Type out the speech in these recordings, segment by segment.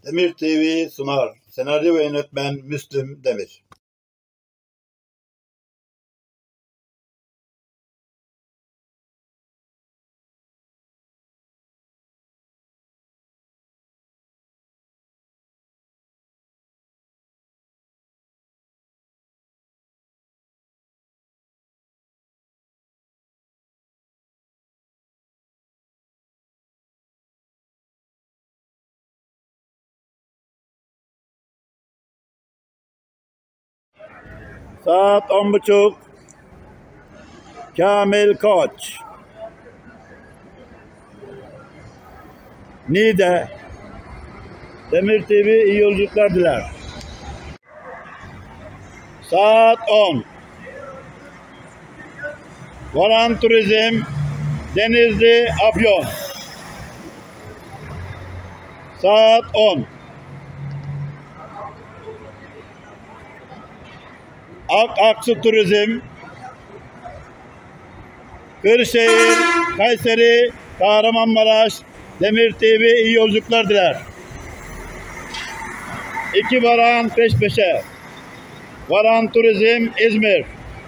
Demir TV sunar. Senaryo ve yönetmen Müslüm Demir. Saat 10.30. Kamil Koç. Niğde. Demir TV iyi yolculuklar diler. Saat 10. Varan Turizm, Denizli, Afyon. Saat 10. Aksu Turizm, Kırşehir, Kayseri, Kahramanmaraş, Demir TV iyi yolculuklar diler. 2 varan peş peşe. Varan Turizm, İzmir.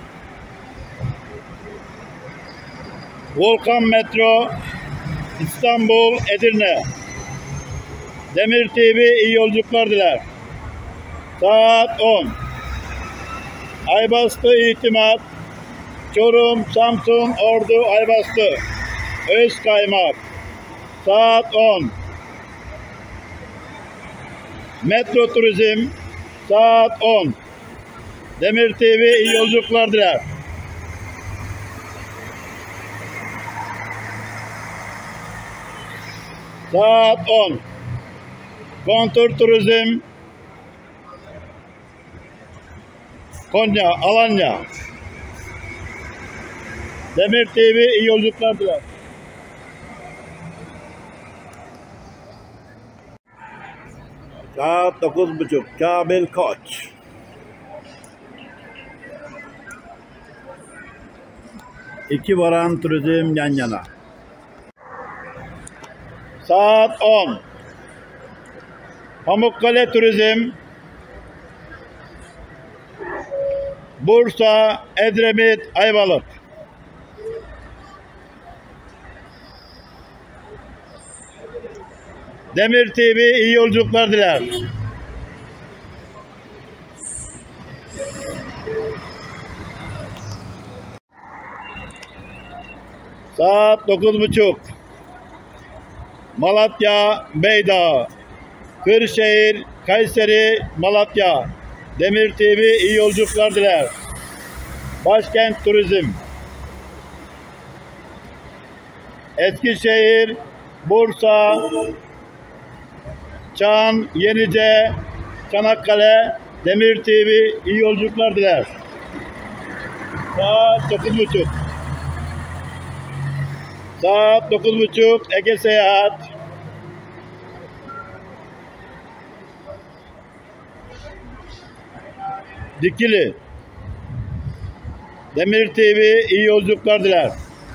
Volkan Metro, İstanbul, Edirne. Demir TV iyi yolculuklar diler. Saat 10. Aybastı İtimat, Çorum, Samsun, Ordu, Aybastı, Özkaymak. Saat 10. Metro Turizm, saat 10. Demir TV iyi yolculuklar diler. Saat 10. Kontur Turizm, Konya, Alanya. Demir TV iyi yolculuklar diler. Saat 9.30. Kamil Koç. İki varan turizm yan yana. Saat 10. Pamukkale Turizm, Bursa, Edremit, Ayvalık. Demir TV iyi yolculuklar diler. Saat 9.30. Malatya, Beydağ, Kırşehir, Kayseri, Malatya. Demir TV iyi yolculuklar diler. Başkent Turizm, Eskişehir, Bursa, Çan, Yenice, Çanakkale. Demir TV iyi yolculuklar diler. Saat 9.30. Saat 9.30 Ege Seyahat. Dikili. Demir TV iyi yolculuklar diler.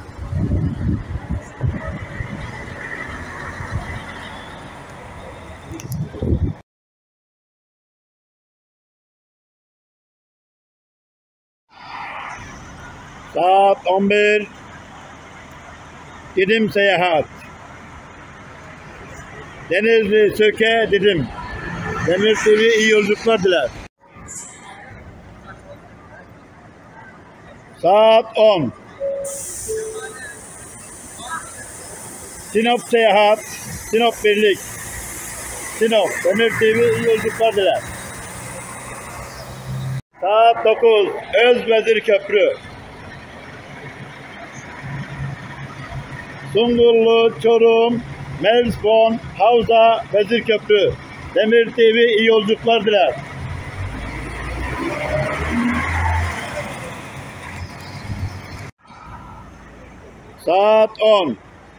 Saat 11. Didim Seyahat. Denizli, Söke, Didim. Demir TV iyi yolculuklar diler. Saat 10. Sinop Seyahat, Sinop Birlik. Sinop, Demir TV iyi yolculuklar diler. Saat 9. Özvezir Köprü. Sungurlu, Çorum, Merspon, Havza, Vezirköprü. Demir TV iyi yolculuklar diler. Saat 10.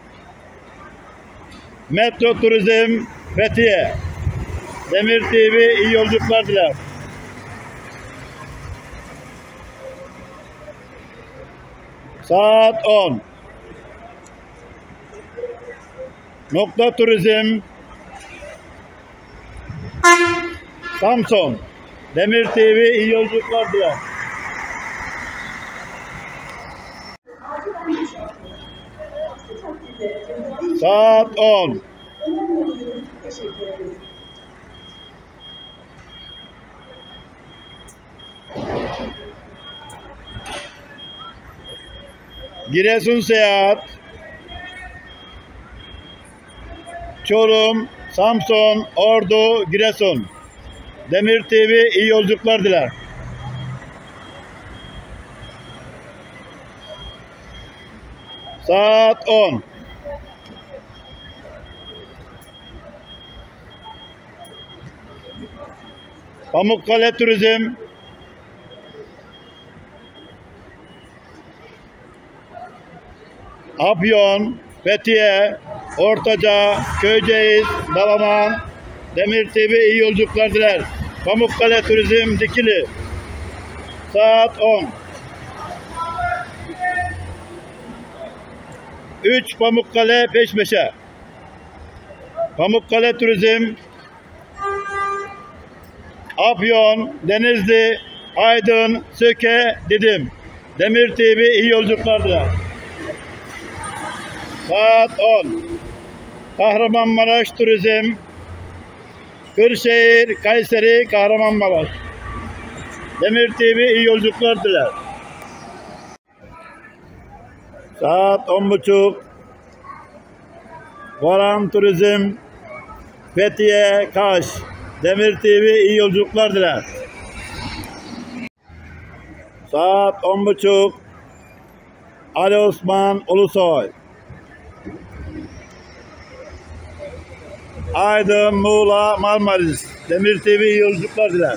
Metro Turizm, Fethiye. Demir TV iyi yolculuklar diler. Saat 10. Nokta Turizm, Samsun. Demir TV iyi yolculuklar diler. Saat 10. Giresun Seyahat, Çorum, Samsun, Ordu, Giresun. Demir TV iyi yolculuklar diler. Saat 10. Pamukkale Turizm, Afyon, Fethiye, Ortaca, Köyceğiz, Dalaman, Demir TV iyi yolculuklar diler. Pamukkale Turizm Dikili. Saat 10. 3 Pamukkale Peşmeşe. Pamukkale Turizm, Afyon, Denizli, Aydın, Söke, Didim. Demir TV iyi yolculuklar diler. Saat 10. Kahramanmaraş Turizm, Kırşehir, Kayseri, Kahramanmaraş. Demir TV iyi yolculuklar diler. Saat 10.30. Varan Turizm, Fethiye, Kaş. Demir TV iyi yolculuklar diler. Saat 10.30. Ali Osman Ulusoy, Aydın, Muğla, Marmaris. Demir TV iyi yolculuklar diler.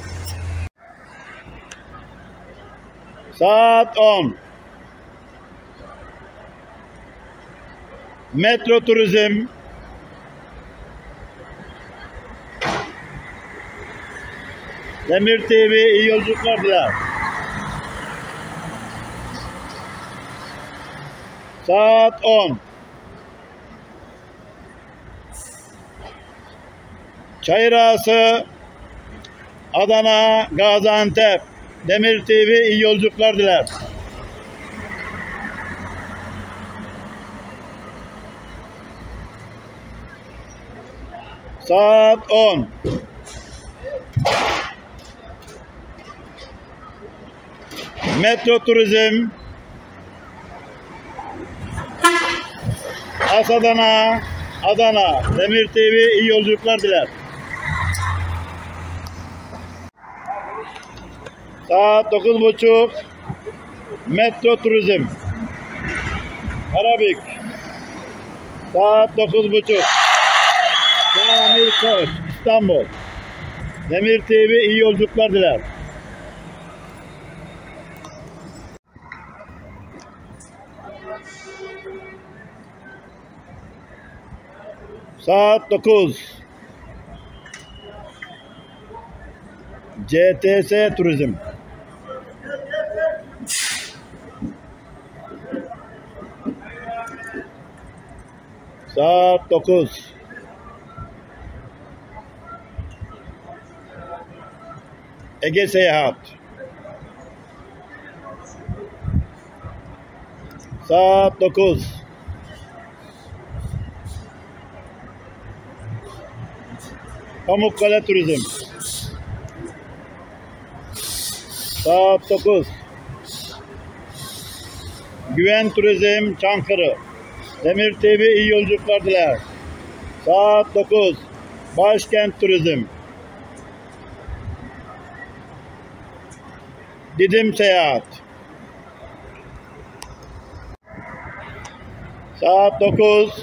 Saat 10. Metro Turizm, Demir TV iyi yolculuklar diler. Saat 10. Çayırağası, Adana, Gaziantep. Demir TV iyi yolculuklar diler. Saat 10. Metro Turizm, Adana, Adana. Demir TV iyi yolculuklar diler. Saat 9.30. Metro Turizm, Karabük. Saat 9.30. Kamil Koç, İstanbul. Demir TV iyi yolculuklar diler. Saat 9. CTS Turizm, saat 9. Ege Seyahat, saat 9. Pamukkale Turizm, saat 9. Güven Turizm Çankırı. Demir TV iyi yolculuklar diler. Saat 9. Başkent Turizm, Didim Seyahat. Saat 9.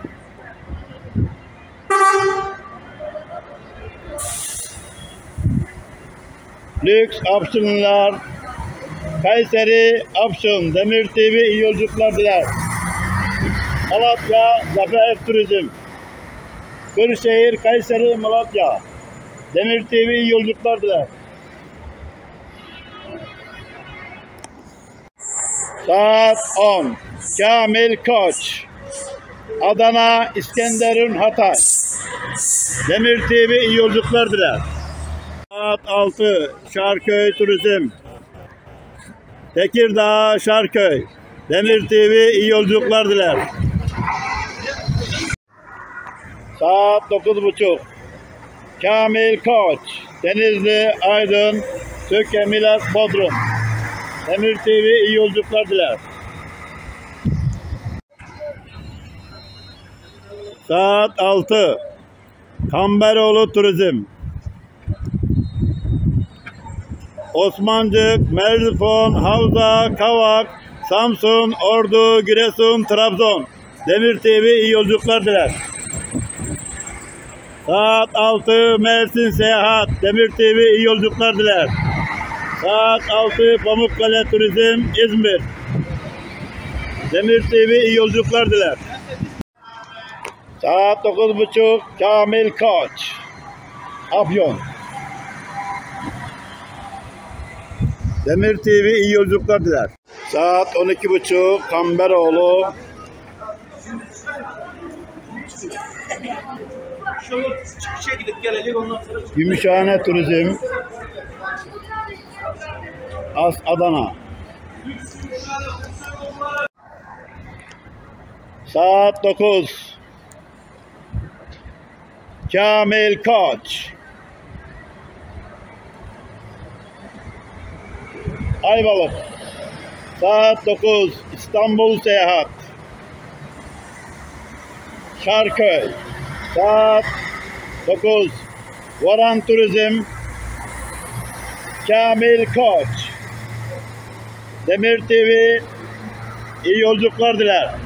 Lüks Afşinler, Kayseri, Afşin. Demir TV iyi yolculuklar diler. Malatya, Zafer Turizm, Kırşehir, Kayseri, Malatya. Demir TV iyi yolculuklar diler. Saat 10. Kamil Koç, Adana, İskenderun, Hatay. Demir TV iyi yolculuklar diler. Saat 6 Şarköy Turizm. Tekirdağ, Şarköy. Demir TV iyi yolculuklar diler. Saat 9.30 Kamil Koç. Denizli, Aydın, Söke, Milas, Bodrum. Demir TV iyi yolculuklar diler. Saat 6 Kamberoğlu Turizm. Osmancık, Merzifon, Havza, Kavak, Samsun, Ordu, Giresun, Trabzon. Demir TV iyi yolculuklar diler. Saat 6 Mersin Seyahat. Demir TV iyi yolculuklar diler. Saat 6 Pamukkale Turizm İzmir. Demir TV iyi yolculuklar diler. Saat 9.30 Kamil Koç. Afyon. Demir TV iyi yolculuklar diler. Saat 12.30 Kamberoğlu. Çıkışa gidip gelecek ondan sonra. Gümüşhane Turizm. Adana. Saat 9 Kamil Koç. Ayvalık. Saat 9 İstanbul Seyahat. Şarköy. Saat 9 Varan Turizm. Kamil Koç. Demir TV iyi yolculuklar diler.